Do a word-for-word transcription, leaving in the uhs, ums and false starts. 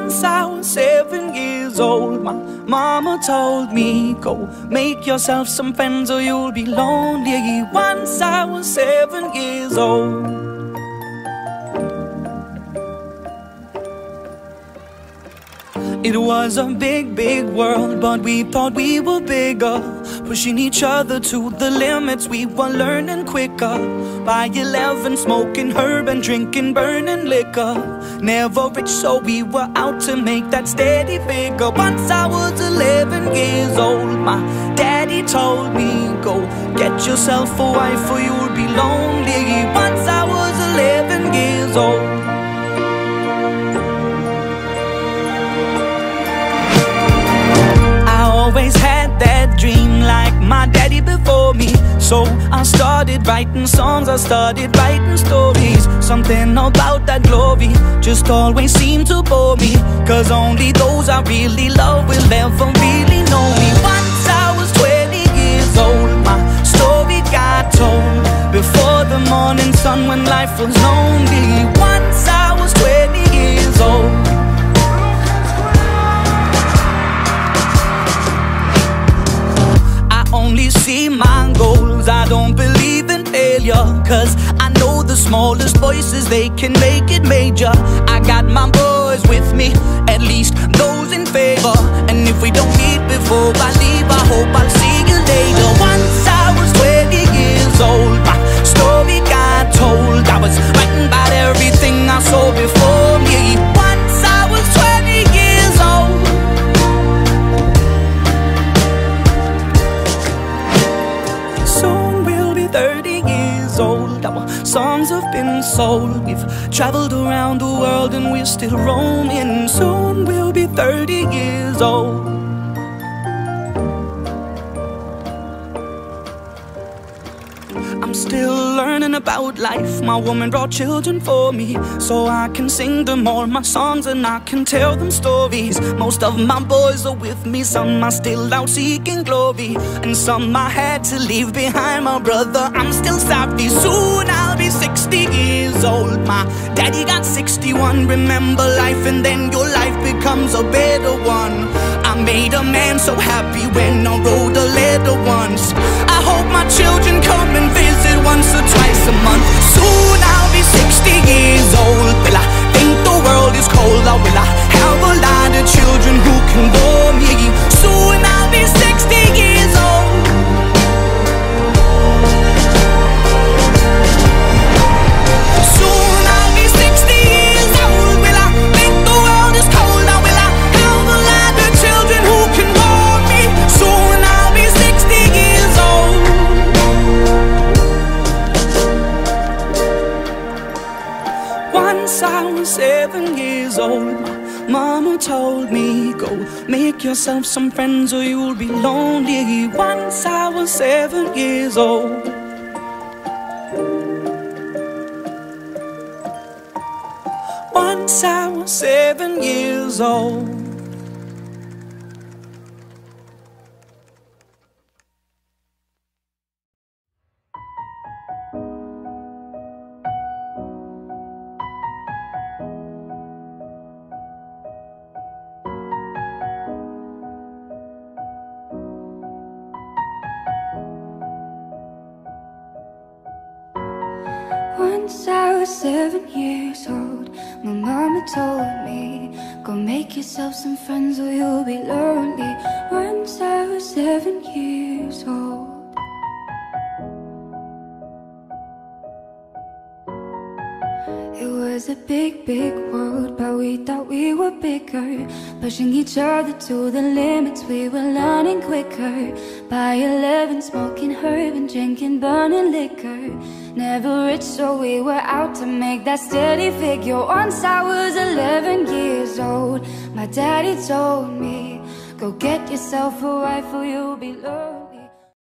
Once I was seven years old, my mama told me, go make yourself some friends or you'll be lonely. Once I was seven years old. It was a big, big world, but we thought we were bigger, pushing each other to the limits. We were learning quicker. By eleven, smoking herb and drinking burning liquor. Never rich, so we were out to make that steady figure. Once I was eleven years old, my daddy told me, go get yourself a wife or you'll be lonely. Once I was eleven years old. Always had that dream like my daddy before me. So I started writing songs, I started writing stories. Something about that glory just always seemed to bore me, cause only those I really love will ever really know me. Once I was twenty years old, my story got told before the morning sun when life was lonely. Once I was twenty years old. Only see my goals, I don't believe in failure, cause I know the smallest voices, they can make it major. I got my boys with me, at least those in favor. And if we don't meet before I leave, I hope I'll see you later. Once I was twenty years old, my story got told. I was writing about everything I saw before me. Once I was twenty years old. thirty years old, our songs have been sold. We've traveled around the world and we're still roaming. Soon we'll be thirty years old. I'm still learning about life. My woman brought children for me, so I can sing them all my songs and I can tell them stories. Most of my boys are with me, some are still out seeking glory, and some I had to leave behind. My brother, I'm still sorry. Soon I'll be sixty years old. My daddy got sixty-one. Remember life and then your life becomes a better one. I made a man so happy when I wrote a letter once. I hope my children come and visit once or twice a month. Soon I'll be sixty years old. Will I think the world is cold, or will I have a lot of children who can bore me? Soon I'll be sixty years old. Soon I'll be sixty years old. Will I think the world is cold, or will I have a lot of children who can bore me? Soon I'll be sixty years old. Once I was seven years old, my mama told me, go make yourself some friends or you'll be lonely. Once I was seven years old. Once I was seven years old. Once I was seven years old, my mama told me, go make yourself some friends or you'll be lonely. Once I was seven years old. It was a big, big world, but we thought we were bigger, pushing each other to the limits, we were learning quicker. By eleven, smoking herb and drinking burning liquor. Never rich, so we were out to make that steady figure. Once I was eleven years old, my daddy told me, go get yourself a wife or you'll be lonely.